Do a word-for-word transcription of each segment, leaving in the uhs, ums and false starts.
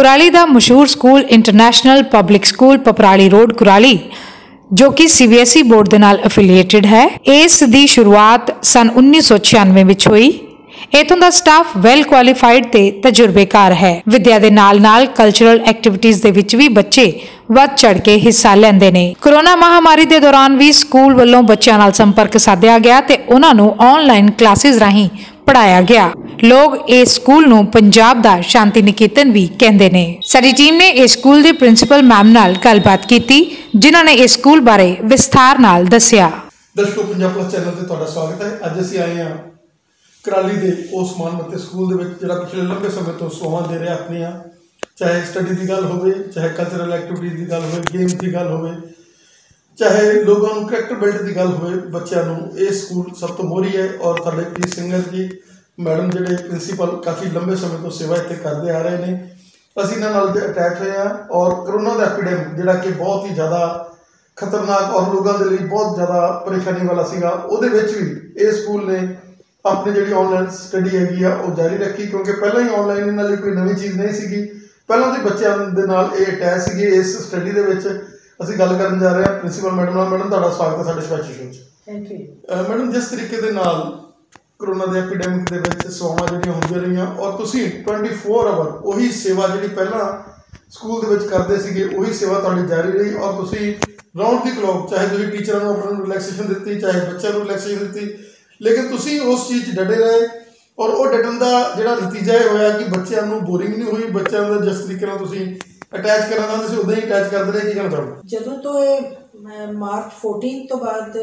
कुराली का मशहूर school international public school Paprali road Kurali जो कि C B S E board के नाल एफिलिएटेड है। इस दी शुरुआत सन उन्नीस सौ छियानवे विच हुई। इथों का स्टाफ वैल क्वालीफाइड ते तजुर्बेकार है। विद्या दे नाल नाल कल्चरल एक्टिविटीज़ दे विच भी बच्चे वध चढ़ के हिस्सा लैंदे ने। कोरोना महामारी के दौरान भी स्कूल वालों बच्चों नाल संपर्क साधिया गया ते उन्हां नूं ऑनलाइन क्लासिस राहीं पढ़ाया गया। लोग इस स्कूल नूं पंजाब दा शांति निकेतन भी कहंदे ने। साडी टीम ने इस स्कूल के प्रिंसीपल मैम नाल गलबात कीती जिन्हां ने इस स्कूल बारे विस्तार नाल दस्सिया। दर्शकों, पंजाब प्लस चैनल ते तुहाडा स्वागत है। अज असीं आए हां कराली दे उस मानमते स्कूल दे विच जिहड़ा पिछले लंबे समय तो सेवावां दे रहा अपनियां, चाहे स्टडी की गल होवे, चाहे कल्चरल एक्टिविटीज़ की गल होवे, गेम्स की गल होवे, चाहे लोगों को करैक्टर बिल्ड की गल होवे, बच्चों को ये स्कूल सब तो मोहरी है। और साडे पी सिंगर जी मैडम जिहड़े प्रिंसीपल काफ़ी लंबे समय तो सेवा इत्थे करते आ रहे हैं। असीं इन्हां नाल अटैच होए हैं और करोना का एपीडेमिक जिहड़ा कि बहुत ही ज़्यादा खतरनाक और लोगों के लिए बहुत ज़्यादा परेशानी वाला सीगा, उहदे विच भी ये स्कूल ने अपनी जी ऑनलाइन स्टडी हैगी आ वो जारी रखी, क्योंकि पहले ही ऑनलाइन इन्हां लई कोई नवीं चीज़ नहीं सी। पहलों तो बच्चों के नाल ये अटैच सीगे। इस स्टडी दे विच असीं गल करन जा रहे हैं प्रिंसीपल मैडम नाल। मैडम तुहाडा स्वागत है साडे स्पैशल शो च। थैंक यू मैडम, जिस तरीके दे नाल कोरोना के एपीडेमिक के विच सेवावां जिहड़ियां होंदियां रहियां और तुसीं ट्वेंटी फोर आवर उही सेवा जिहड़ी पहलां स्कूल दे विच करदे सीगे उही सेवा तुहाडी जारी रही और तुसीं राउंड दी क्लॉक चाहे तुसीं टीचरां नूं अपने रिलैक्सेशन दित्ती, चाहे बच्चों को रिलैक्सेशन दित्ती, लेकिन तुसीं उस चीज़ डटे रहे और वो डटन का जिहड़ा नतीजा ये होया कि बच्चों को बोरिंग नहीं हुई। बच्चों का जिस तरीके नाल तुसीं अटैच करना चाहते सी उदां ही अटैच करते रहे। की कहना चाहोगे? ਜਦੋਂ ਤੋਂ ਇਹ ਮਾਰਚ ਚੌਦਾਂ ਤੋਂ ਬਾਅਦ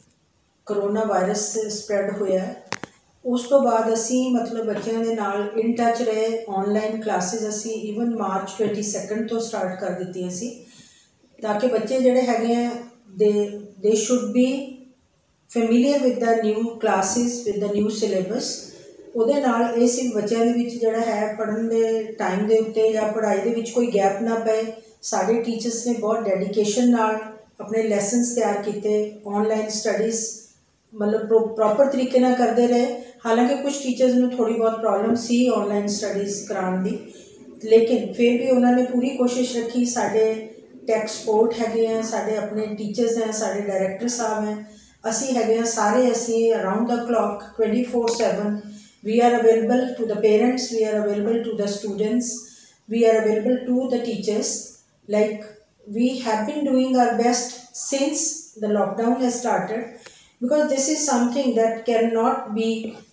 ਕਰੋਨਾ ਵਾਇਰਸ ਸਪਰੈਡ ਹੋਇਆ, ਉਸ ਤੋਂ ਬਾਅਦ ਅਸੀਂ ਮਤਲਬ ਬੱਚਿਆਂ ਦੇ ਨਾਲ ਇਨ ਟੱਚ ਰਹੇ। ਆਨਲਾਈਨ ਕਲਾਸਿਸ ਅਸੀਂ ਈਵਨ ਮਾਰਚ ਬਾਈਸੈਕੰਡ ਤੋਂ ਸਟਾਰਟ ਕਰ ਦਿੱਤੀਆਂ ਸੀ ਤਾਂ ਕਿ ਬੱਚੇ ਜਿਹੜੇ ਹੈਗੇ ਆ ਦੇ ਦੇ should be familiar with the new classes with the new syllabus. ਉਹਦੇ ਨਾਲ ਇਹ ਸੀ ਬੱਚਿਆਂ ਦੇ ਵਿੱਚ ਜਿਹੜਾ ਹੈ ਪੜ੍ਹਨ ਦੇ ਟਾਈਮ ਦੇ ਉੱਤੇ ਜਾਂ ਪੜ੍ਹਾਈ ਦੇ ਵਿੱਚ ਕੋਈ ਗੈਪ ਨਾ ਪਏ। ਸਾਡੇ ਟੀਚਰਸ ਨੇ ਬਹੁਤ ਡੈਡੀਕੇਸ਼ਨ ਨਾਲ ਆਪਣੇ ਲੈਸਨਸ ਤਿਆਰ ਕੀਤੇ। ਆਨਲਾਈਨ ਸਟੱਡੀਜ਼ ਮਤਲਬ ਪ੍ਰੋ ਪ੍ਰੋਪਰ ਤਰੀਕੇ ਨਾਲ ਕਰਦੇ ਰਹੇ। ਹਾਲਾਂਕਿ ਕੁਝ ਟੀਚਰਸ ਨੂੰ ਥੋੜ੍ਹੀ ਬਹੁਤ ਪ੍ਰੋਬਲਮ ਸੀ ਆਨਲਾਈਨ ਸਟੱਡੀਜ਼ ਕਰਾਉਣ ਦੀ, ਲੇਕਿਨ ਫਿਰ ਵੀ ਉਹਨਾਂ ਨੇ ਪੂਰੀ ਕੋਸ਼ਿਸ਼ ਰੱਖੀ। ਸਾਡੇ ਟੈਕ ਸਪੋਰਟ ਹੈਗੇ ਆ, ਸਾਡੇ ਆਪਣੇ ਟੀਚਰਸ ਹੈ, ਸਾਡੇ ਡਾਇਰੈਕਟਰ ਸਾਹਿਬ ਹੈ, ਅਸੀਂ ਹੈਗੇ ਆ ਸਾਰੇ। ਅਸੀਂ around the clock twenty four seven we are available to the parents, we are available to the students, we are available to the teachers. Like we have been doing our best since the lockdown has started, because this is something that cannot be,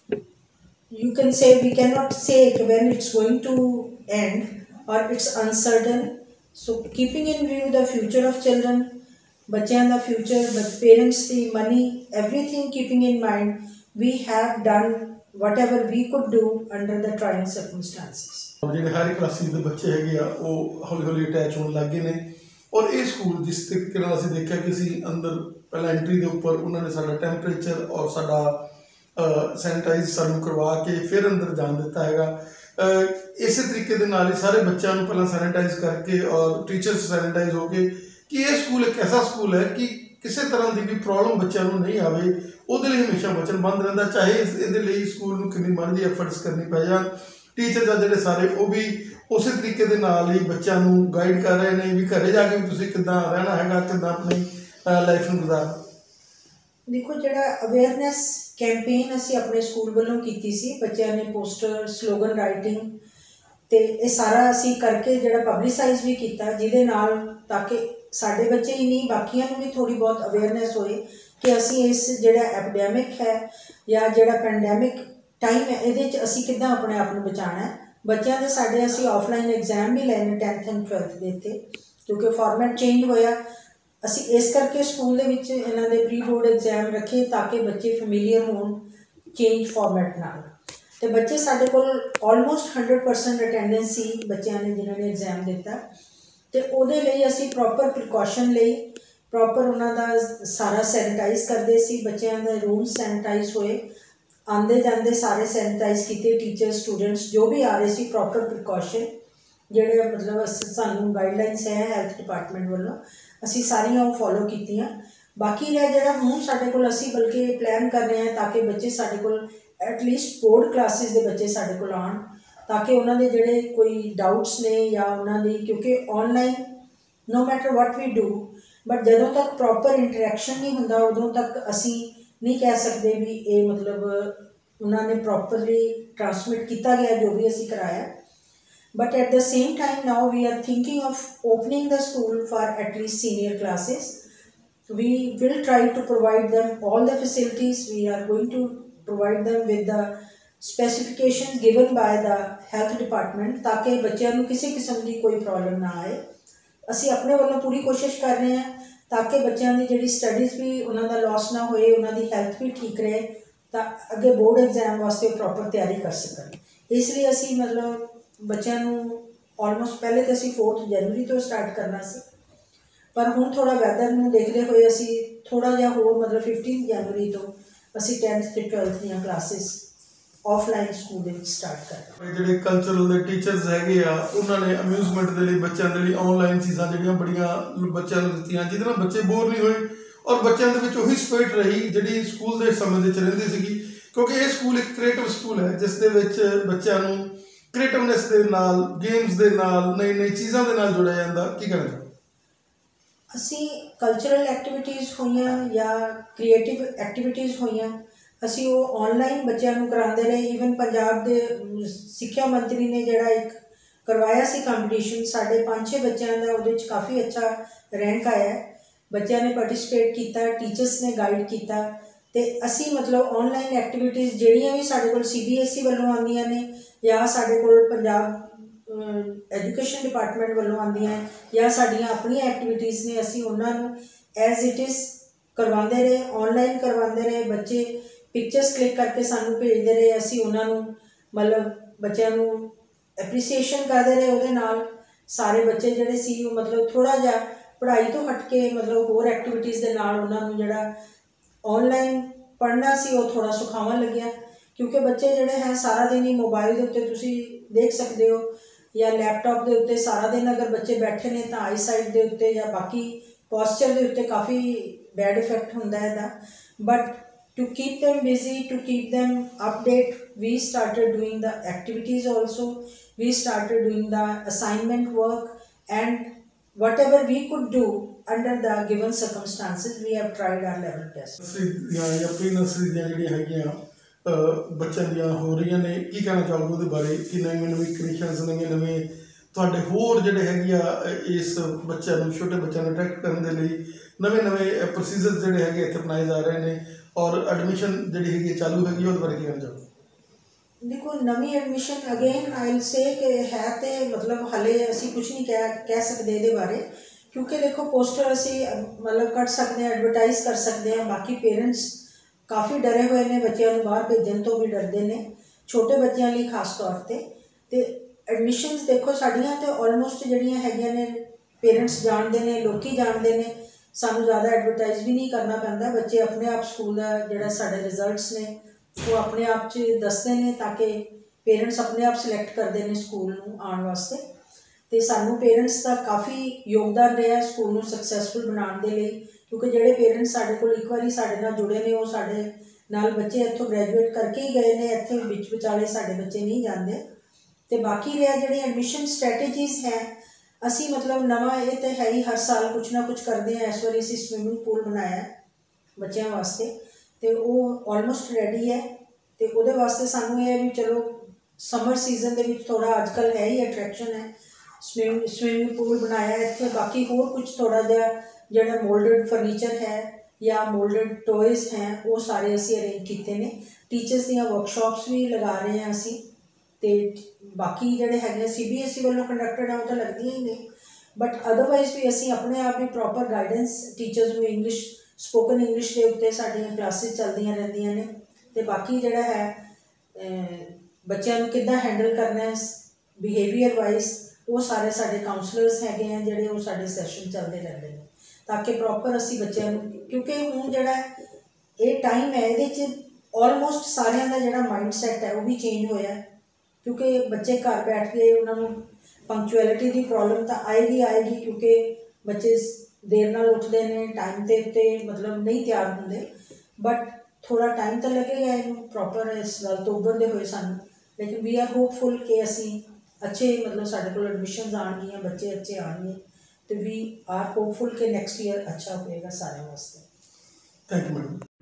you can say, we cannot say when it's going to end or it's uncertain. So keeping in view the future of children, बच्चों का future, but parents the money, everything keeping in mind, we have done whatever we could do under the trying circumstances. ਜਿਹੜੇ ਹਰ classes ਦੇ ਬੱਚੇ ਹੈਗੇ ਆ ਉਹ ਹੌਲੀ ਹੌਲੀ ਅਟੈਚ ਹੋਣ ਲੱਗ ਗਏ ਨੇ ਔਰ ਇਹ ਸਕੂਲ ਜਿਸ ਤਰੀਕੇ ਨਾਲ ਅਸੀਂ ਦੇਖਿਆ ਕਿ ਅਸੀਂ ਅੰਦਰ ਪਹਿਲਾਂ ਐਂਟਰੀ ਦੇ ਉੱਪਰ ਉਹਨਾਂ ਨੇ ਸਾਡਾ ਟੈਂਪਰੇਚਰ ਔਰ ਸਾਡਾ ਸੈਨੀਟਾਈਜ਼ ਸਾਨੂੰ ਕਰਵਾ ਕੇ ਫਿਰ ਅੰਦਰ ਜਾਣ ਦਿੱਤਾ ਹੈਗਾ। ਇਸੇ ਤਰੀਕੇ ਦੇ ਨਾਲ ਹੀ ਸਾਰੇ ਬੱਚਿਆਂ ਨੂੰ ਪਹਿਲਾਂ ਸੈਨੀਟਾਈਜ਼ ਕਰਕੇ ਔਰ ਟੀਚਰਸ ਸੈਨੀਟਾਈਜ਼ ਹੋ ਕੇ ਕਿ ਇਹ ਸਕੂਲ ਇੱਕ ਐਸਾ ਸਕੂਲ ਹੈ ਕਿ ਕਿਸੇ तरह की भी प्रॉब्लम बच्चों को नहीं आए, वो हमेशा वचनबद्ध रहा। चाहे ये स्कूल में कितनी मर्जी एफर्ट्स करनी पै जाए, टीचर आ जोड़े सारे वो भी उस तरीके के नाल ही बच्चों को गाइड कर रहे हैं भी घरे जाके भी तुसीं किद्दां रहना है, किद्दां अपनी लाइफ में गुजारना। देखो, जो अवेयरनैस कैंपेन असी अपने स्कूल वालों की सी, बच्चों ने पोस्टर स्लोगन राइटिंग तो ये सारा असी करके जो पबलिसाइज भी किया, जिहदे नाल ताकि साढ़े बच्चे ही नहीं बाकियां भी थोड़ी बहुत अवेयरनैस होए कि असी इस जोड़ा एपीडेमिक है या जोड़ा पेंडेमिक टाइम है ये असी किद्दां अपने आप को बचाना है। बच्चों के साढ़े असी ऑफलाइन एग्जाम भी लैने टेंथ एंड ट्वेल्थ देते, क्योंकि फॉर्मेट चेंज होया। असी इस करके स्कूल दे विच इन्हां दे प्री बोर्ड एग्जाम रखे ताकि बच्चे फैमिलीयर होण चेंज फॉर्मेट नाल। तो बच्चे साढ़े कोल ऑलमोस्ट हंड्रेड परसेंट अटेंडेंस सी बच्चों ने जिन्होंने एग्जाम दिता। तो उहदे लई असी प्रॉपर प्रिकॉशन लई प्रॉपर उन्हां दा सारा सैनिटाइज करते सी। बच्चों के रूम सैनिटाइज होए, आंदे जांदे सारे सैनिटाइज किए, टीचर स्टूडेंट्स जो भी आ रहे सी प्रॉपर प्रिकॉशन जिहड़े मतलब सानू गाइडलाइनस है हैल्थ डिपार्टमेंट वालों असी सारियां वो फॉलो कीतियां। बाकी रहा जिहड़ा हुण साडे कोल असी बल्कि प्लान कर रहे हैं ताकि बच्चे साडे कोल एटलीस्ट बोर्ड क्लासिस के बच्चे साडे कोल आउण ताकि उन्होंने जोड़े कोई डाउट्स ने या उन्होंने, क्योंकि online no matter what we do but जदों तक प्रॉपर इंटरैक्शन नहीं होंदा उदों तक असी नहीं कह सकते भी ये मतलब उन्होंने प्रॉपरली ट्रांसमिट किया गया जो भी असी कराया। But at the same time now we are thinking of opening the school for at least senior classes. We will try to provide them all the facilities. We are going to provide them with the specifications given by the health department ताकि बच्चों को किसी किस्म की कोई problem ना आए। असी अपने वालों पूरी कोशिश कर रहे हैं ताकि बच्चों की जी स्टडीज़ भी उन्होंने लॉस ना होए, उन्होंने हेल्थ भी ठीक रहे, तो अगे बोर्ड एग्जाम वास्ते प्रॉपर तैयारी कर सकन। इसलिए असी मतलब बच्चों को ऑलमोस्ट पहले तो असी फोर्थ जनवरी तो स्टार्ट करना सी, पर हुण थोड़ा वैदर में देखते हुए असी थोड़ा जिहा होर मतलब फिफ्टीन जनवरी तो असी टेंथ ते ट्वेल्थ दी क्लासेस ऑफलाइन स्कूल दे विच स्टार्ट करना। ਜਿਹੜੇ ਕਲਚਰਲ ਦੇ ਟੀਚਰਸ ਹੈਗੇ ਆ ਉਹਨਾਂ ਨੇ ਅਮਿਊਜ਼ਮੈਂਟ ਦੇ ਲਈ ਬੱਚਿਆਂ ਦੇ ਲਈ ਆਨਲਾਈਨ ਚੀਜ਼ਾਂ ਜਿਹੜੀਆਂ ਬੜੀਆਂ ਬੱਚਿਆਂ ਨੂੰ ਦਿੱਤੀਆਂ ਜਿਹਦੇ ਨਾਲ ਬੱਚੇ ਬੋਰ ਨਹੀਂ ਹੋਏ ਔਰ ਬੱਚਿਆਂ ਦੇ ਵਿੱਚ ਉਹੀ ਸਪਿਰਿਟ ਰਹੀ ਜਿਹੜੀ ਸਕੂਲ ਦੇ ਸਮੇਂ ਦੇ ਵਿੱਚ ਰਹਿੰਦੀ ਸੀਗੀ, ਕਿਉਂਕਿ ਇਹ ਸਕੂਲ ਇੱਕ ਕ੍ਰੀਏਟਿਵ ਸਕੂਲ ਹੈ ਜਿਸ ਦੇ ਵਿੱਚ ਬੱਚਿਆਂ ਨੂੰ ਕ੍ਰੀਏਟਿਵਨੈਸ ਦੇ ਨਾਲ, ਗੇਮਸ ਦੇ ਨਾਲ, ਨਈ ਨਈ ਚੀਜ਼ਾਂ ਦੇ ਨਾਲ ਜੁੜਿਆ ਜਾਂਦਾ। ਕੀ ਕਹਿਣਾ ਅਸੀਂ ਕਲਚਰਲ ਐਕਟੀਵਿਟੀਜ਼ ਹੋਈਆਂ ਜਾਂ ਕ੍ਰੀਏਟਿਵ ਐਕਟੀਵਿਟੀਜ਼ ਹੋਈਆਂ ਅਸੀਂ ਉਹ ਆਨਲਾਈਨ ਬੱਚਿਆਂ ਨੂੰ ਕਰਾਉਂਦੇ ਰਹੇ। ਈਵਨ ਪੰਜਾਬ ਦੇ ਸਿੱਖਿਆ ਮੰਤਰੀ ਨੇ ਜਿਹੜਾ ਇੱਕ ਕਰਵਾਇਆ ਸੀ ਕੰਪੀਟੀਸ਼ਨ, ਸਾਡੇ ਪੰਜ ਛੇ ਬੱਚਿਆਂ ਦਾ ਉਹਦੇ ਵਿੱਚ ਕਾਫੀ ਅੱਛਾ ਰੈਂਕ ਆਇਆ, ਬੱਚਿਆਂ ਨੇ ਪਾਰਟਿਸਿਪੇਟ ਕੀਤਾ, ਟੀਚਰਸ ਨੇ ਗਾਈਡ ਕੀਤਾ। ਤੇ ਅਸੀਂ ਮਤਲਬ ਆਨਲਾਈਨ ਐਕਟੀਵਿਟੀਜ਼ ਜਿਹੜੀਆਂ ਵੀ ਸਾਡੇ ਕੋਲ ਸੀ ਬੀ ਐਸ ਈ ਵੱਲੋਂ ਆਉਂਦੀਆਂ ਨੇ ਜਾਂ ਸਾਡੇ ਕੋਲ ਪੰਜਾਬ एजुकेशन डिपार्टमेंट वालों आंदियां या साड़ियाँ अपनी एक्टिविटीज़ ने असी उन्होंने एज इट इज़ करवाते रहे, ऑनलाइन करवाते रहे। बच्चे पिक्चर्स क्लिक करके सानू भेजते रहे, असी उन्होंने मतलब बच्चों को एप्रीसीएशन करते रहे। उहदे नाल सारे बच्चे जिहड़े सी मतलब थोड़ा जिहा पढ़ाई तो हट के मतलब होर एक्टिविटीज़ दे नाल उन्होंने जिहड़ा ऑनलाइन पढ़ना सी वो थोड़ा सुखावा लग्या, क्योंकि बच्चे जिहड़े हैं सारा दिन ही मोबाइल के उत्ते तुसीं देख सकते हो या लैपटॉप के उत्ते सारा दिन अगर बच्चे बैठे ने तो आई साइट के उत्ते या बाकी पोस्चर के उत्ते काफ़ी बैड इफेक्ट होंदा है दा। But to keep them busy, to keep them update, we started doing the activities also, we started doing the assignment work and whatever we could do under the given circumstances we have tried our level best. या pre nursery ਦੀਆਂ ਜਿਹੜੀਆਂ ਹੈਗੀਆਂ ਬੱਚਿਆਂ ਦੀਆਂ ਹੋ ਰਹੀਆਂ ਨੇ, ਕੀ ਕਹਿਣਾ ਚਾਹੋਗੇ ਉਹਦੇ ਬਾਰੇ ਕਿ ਨਵੇਂ ਨਵੇਂ ਕ੍ਰੀਏਸ਼ਨਸ, ਨਵੇਂ ਨਵੇਂ ਤੁਹਾਡੇ ਹੋਰ ਜਿਹੜੇ ਹੈਗੇ ਆ ਇਸ ਬੱਚਿਆਂ ਨੂੰ, ਛੋਟੇ ਬੱਚਿਆਂ ਨੂੰ ਅਟਰੈਕਟ ਕਰਨ ਦੇ ਲਈ ਨਵੇਂ ਨਵੇਂ ਪ੍ਰੋਸੀਜਰ ਜਿਹੜੇ ਹੈਗੇ ਇੱਥੇ ਅਪਣਾਏ ਜਾ ਰਹੇ ਨੇ ਔਰ ਐਡਮਿਸ਼ਨ ਜਿਹੜੀ ਹੈਗੀ ਚਾਲੂ ਹੈਗੀ ਉਹਦੇ ਬਾਰੇ ਕੀ ਕਹਿਣਾ ਚਾਹੋਗੇ? देखो नवी admission again I will say कि है तो मतलब हले असी कुछ नहीं कह कह सकते ये बारे, क्योंकि देखो पोस्टर असी मतलब कट सकते हैं, एडवरटाइज कर सकते हैं। बाकी पेरेंट्स काफ़ी डरे हुए ने, बच्चों को बाहर भेजन तो भी डरते हैं, छोटे बच्चों लिए खास तौर पर। तो एडमिशनस देखो साड़ियाँ तो ऑलमोस्ट जड़ियाँ हैगियां ने पेरेंट्स जानते हैं, लोग जानते हैं, सानू ज़्यादा एडवरटाइज भी नहीं करना पैंदा। बच्चे अपने आप स्कूल का जोड़ा साढ़े रिजल्ट्स ने वो अपने आप च दसते हैं ताकि पेरेंट्स अपने आप सिलेक्ट करते हैं स्कूल नूं आने वास्ते। तो सानू पेरेंट्स का काफ़ी योगदान रहा स्कूल नूं सक्सैसफुल बनाने के लिए, क्योंकि जोड़े पेरेंट्स साढ़े कोल एक बारी साढ़े नाल जुड़े ने वो साढ़े नाल बच्चे इत्थों ग्रैजुएट करके ही गए ने, इत्थे विच विचाले साढ़े बच्चे नहीं जाते। तो बाकी रहा जिहड़ी एडमिशन स्ट्रैटेजीज़ हैं, असी मतलब नवा ये तो है ही हर साल कुछ ना कुछ करते हैं। इस बार असी स्विमिंग पूल बनाया बच्चों वास्ते, तो वो ऑलमोस्ट रेडी है। तो वो वास्ते सानू ये भी चलो समर सीजन के थोड़ा अजकल है ही अट्रैक्शन है, स्विमिंग स्विमिंग पूल बनाया इतने। बाकी होर कुछ थोड़ा जिहा जिहड़ा मोल्डेड फर्नीचर है या मोल्डेड टॉयज़ हैं वो सारे असी अरेंज किए हैं। टीचर्स दियाँ वर्कशॉप्स भी लगा रहे हैं असी। तो बाकी जोड़े है सी बी एस ई वालों कंडक्टेड है वो तो लगदियां ही ने, बट अदरवाइज भी असी अपने आप ही प्रॉपर गाइडेंस टीचर्स में इंग्लिश स्पोकन इंग्लिश के उत्ते साडियां क्लासेस चलदियां रहिंदियां ने। तो बाकी जोड़ा है बच्चों को किद्दां हैंडल करना है बिहेवियर वाइज वो सारे साढ़े काउंसलर्स हैगे हैं जोड़े वो साढ़े सैशन चलते रहते हैं, ताकि प्रॉपर असी बच्चों क्योंकि हुण जोड़ा ये टाइम है ये ऑलमोस्ट सारियां दा जोड़ा माइंड सैट है वो भी चेंज होया, क्योंकि बच्चे घर बैठ के उन्होंने पंक्चुअलिटी की प्रॉब्लम तो आएगी आएगी, क्योंकि बच्चे देर नाल उठते हैं, टाइम के उत्ते मतलब नहीं तैयार होंगे। बट थोड़ा टाइम तो लगेगा इन प्रॉपर इस गल तो उभरते हुए सानू लेकिन वी आर होपफुल कि असी अच्छे मतलब साढ़े को एडमिशनस आउणगियां, बच्चे अच्छे आएंगे, तो वी आर होपफुल कि नैक्सट ईयर अच्छा होएगा सारे वास्ते। Thank you madam.